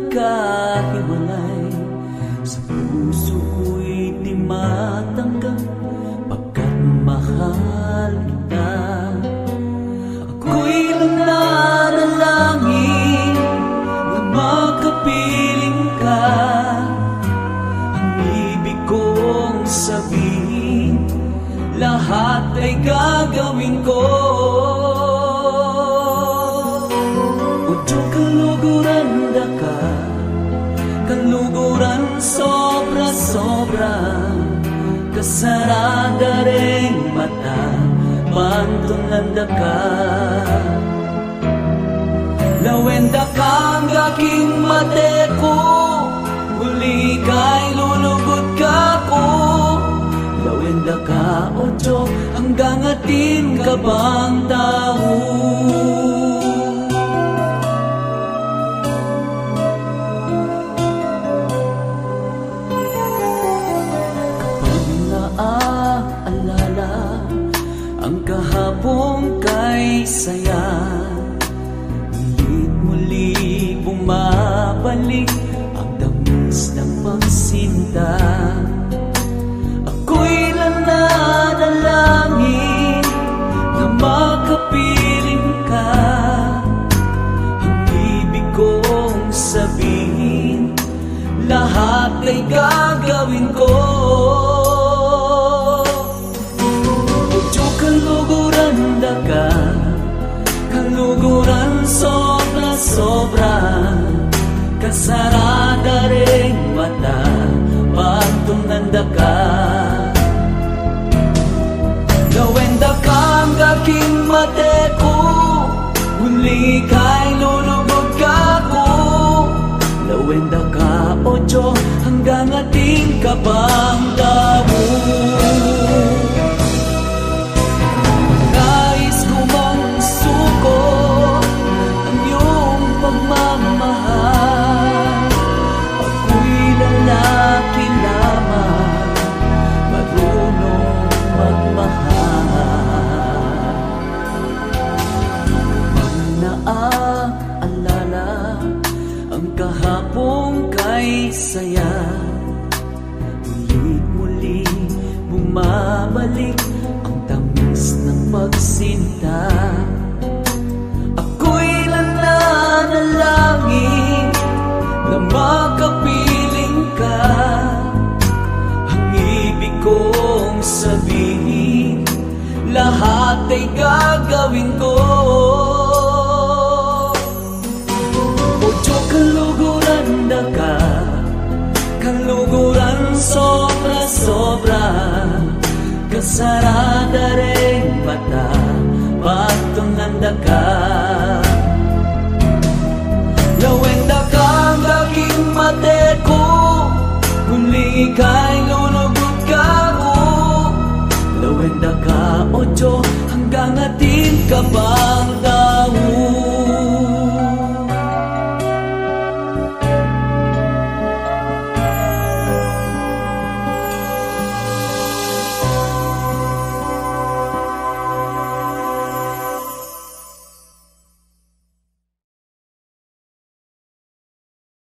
nagkahiwalay, sa puso ko'y di matanggap, pagkat mahal kita. Ako'y lang nanalangin na makapiling ka. Ang ibig kong sabihin, lahat ay gagawin ko. Kaluguran, Daka, kaluguran sobra-sobra, kasarada ring mata, pantulanda ka. Lawenda kang aking mateko, huli ka'y lulugod ka ko. Lawenda ka, ocho, hanggang atin ka bang tao? Ang kahapon kay saya, ulit muli bumabalik ang tamis ng pagsinta. Ako'y nananalangin na makapiling ka. Ang ibig kong sabihin, lahat ay gagawin ko. Kaluguran, Daka, kaluguran sobra-sobra, kasarada ring mata, pagtunanda ka. Lawenda kang aking mateko, huli ka'y lulugod ka ko. Lawenda ka, ocho, hanggang ating ka bang tao? Kahapon kay saya, ulit muli bumabalik ang tamis ng pagsinta. Ako'y nananalangin na makapiling ka. Ang ibig kong sabihin, lahat ay gagawin ko. Kaluguran, Daka, kaluguran sobra-sobra, kasarada ring mata, pagtunanda ka. Lawenda kang aking mateko, huli ka'y lulugod ka ko. Lawenda ka, ocho, hanggang atin ka ba?